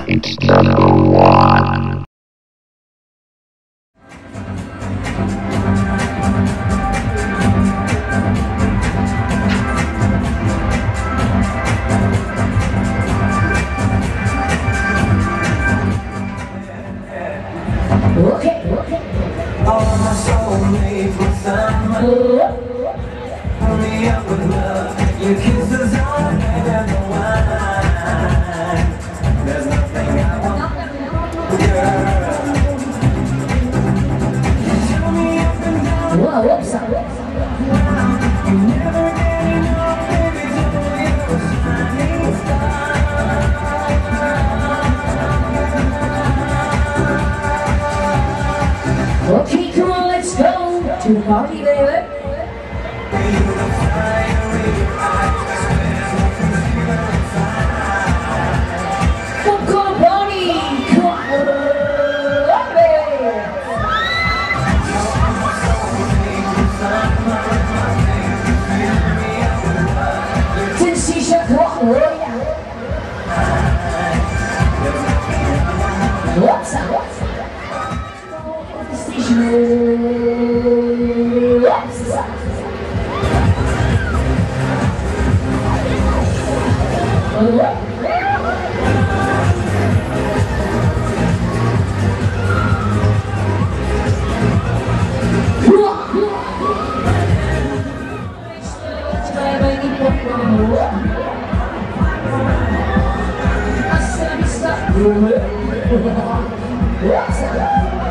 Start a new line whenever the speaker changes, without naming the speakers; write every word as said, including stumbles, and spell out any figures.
It's number one.
Okay, okay. All my soulmates with someone. Only up with love. Your kisses are better than wine. There's nothing I want, girl. You tell me up and down. Whoa, whoops. You never get enough, baby, till you're a shining star. Okay, come on, let's go to the party, baby. Come, come, party, come on, baby. Tennessee Chicago, what's up? What's up? What's up?